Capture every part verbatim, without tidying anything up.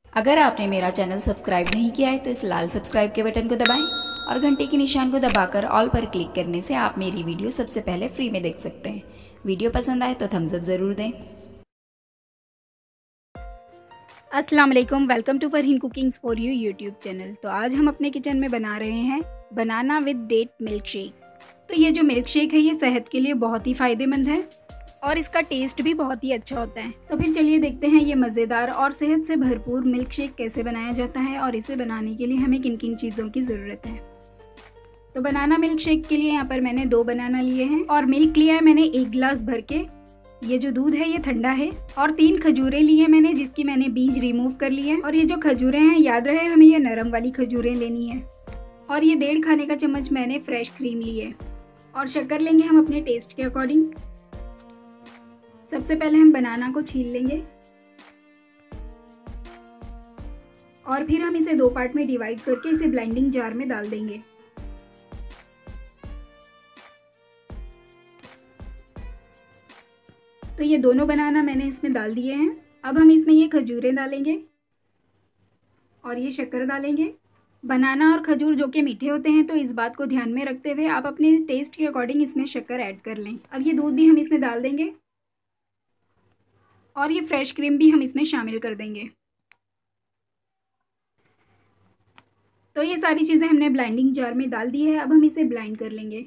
अगर आपने मेरा चैनल सब्सक्राइब नहीं किया है तो इस लाल सब्सक्राइब के बटन को दबाएं और घंटे के निशान को दबाकर ऑल पर क्लिक करने से आप मेरी वीडियो सबसे पहले फ्री में देख सकते हैं। वीडियो पसंद आए तो थम्स अप ज़रूर दें। अस्सलाम वालेकुम, welcome to Farheen cookings for you YouTube channel. तो आज हम अपने किचन में बना रहे हैं banana with date milk shake. तो ये जो मिल्क शेक है ये सेहत के लिए बहुत ही फ़ायदेमंद है और इसका टेस्ट भी बहुत ही अच्छा होता है। तो फिर चलिए देखते हैं ये मज़ेदार और सेहत से भरपूर मिल्क शेक कैसे बनाया जाता है और इसे बनाने के लिए हमें किन किन चीज़ों की ज़रूरत है। तो बनाना मिल्क शेक के लिए यहाँ पर मैंने दो बनाना लिए हैं और मिल्क लिया है मैंने एक गिलास भर के। ये जो दूध है ये ठंडा है और तीन खजूरें ली है मैंने जिसकी मैंने बीज रिमूव कर लिए हैं। और ये जो खजूरें हैं याद रहे हमें ये नरम वाली खजूरें लेनी है। और ये डेढ़ खाने का चम्मच मैंने फ्रेश क्रीम ली है और शक्कर लेंगे हम अपने टेस्ट के अकॉर्डिंग। सबसे पहले हम बनाना को छील लेंगे और फिर हम इसे दो पार्ट में डिवाइड करके इसे ब्लेंडिंग जार में डाल देंगे। तो ये दोनों बनाना मैंने इसमें डाल दिए हैं। अब हम इसमें ये खजूरें डालेंगे और ये शक्कर डालेंगे। बनाना और खजूर जो कि मीठे होते हैं तो इस बात को ध्यान में रखते हुए आप अपने टेस्ट के अकॉर्डिंग इसमें शक्कर ऐड कर लें। अब ये दूध भी हम इसमें डाल देंगे और ये फ्रेश क्रीम भी हम इसमें शामिल कर देंगे। तो ये सारी चीज़ें हमने ब्लेंडिंग जार में डाल दी है। अब हम इसे ब्लेंड कर लेंगे।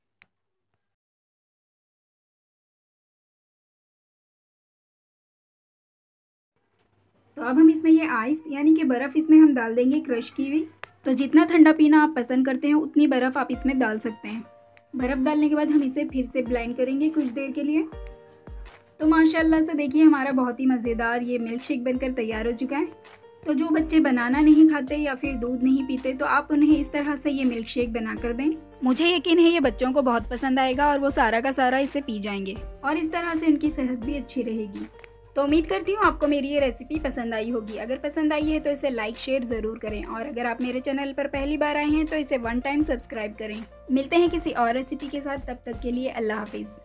तो अब हम इसमें ये आइस यानी कि बर्फ़ इसमें हम डाल देंगे क्रश की हुई। तो जितना ठंडा पीना आप पसंद करते हैं उतनी बर्फ़ आप इसमें डाल सकते हैं। बर्फ़ डालने के बाद हम इसे फिर से ब्लेंड करेंगे कुछ देर के लिए। तो माशाल्लाह से देखिए हमारा बहुत ही मज़ेदार ये मिल्क शेक बनकर तैयार हो चुका है। तो जो बच्चे बनाना नहीं खाते या फिर दूध नहीं पीते तो आप उन्हें इस तरह से ये मिल्क शेक बना कर दें। मुझे यकीन है ये बच्चों को बहुत पसंद आएगा और वो सारा का सारा इसे पी जाएंगे और इस तरह से उनकी सेहत भी अच्छी रहेगी। तो उम्मीद करती हूँ आपको मेरी ये रेसिपी पसंद आई होगी। अगर पसंद आई है तो इसे लाइक शेयर ज़रूर करें और अगर आप मेरे चैनल पर पहली बार आए हैं तो इसे वन टाइम सब्सक्राइब करें। मिलते हैं किसी और रेसिपी के साथ, तब तक के लिए अल्लाह हाफिज़।